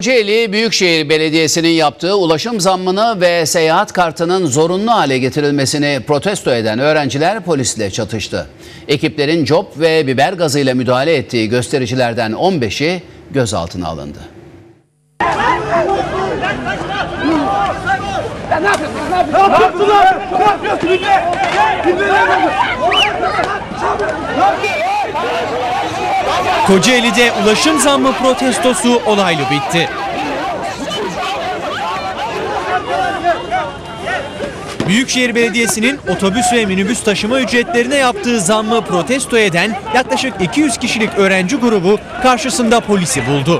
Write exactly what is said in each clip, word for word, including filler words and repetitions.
Kocaeli Büyükşehir Belediyesi'nin yaptığı ulaşım zammını ve seyahat kartının zorunlu hale getirilmesini protesto eden öğrenciler polisle çatıştı. Ekiplerin cop ve biber gazıyla müdahale ettiği göstericilerden on beşi gözaltına alındı. Ne yapıyorsunuz? Ne yapıyorsunuz? Ne yapıyorsunuz? Kocaeli'de ulaşım zammı protestosu olaylı bitti. Büyükşehir Belediyesi'nin otobüs ve minibüs taşıma ücretlerine yaptığı zammı protesto eden yaklaşık iki yüz kişilik öğrenci grubu karşısında polisi buldu.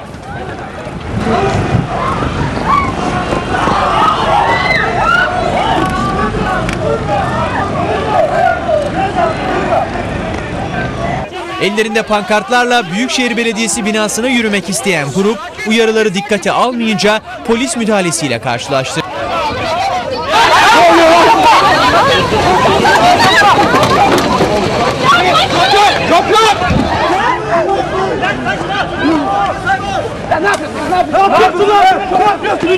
Ellerinde pankartlarla Büyükşehir Belediyesi binasına yürümek isteyen grup uyarıları dikkate almayınca polis müdahalesiyle karşılaştı. Ne yapıyorsunuz? Ne yapıyorsunuz? Ne yapıyorsunuz?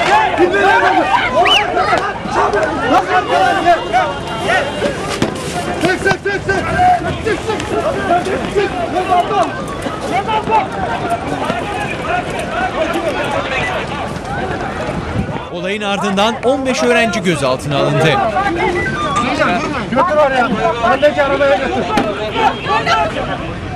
Olayın ardından on beş öğrenci gözaltına alındı. Götür oraya. Öndeki arabaya götür.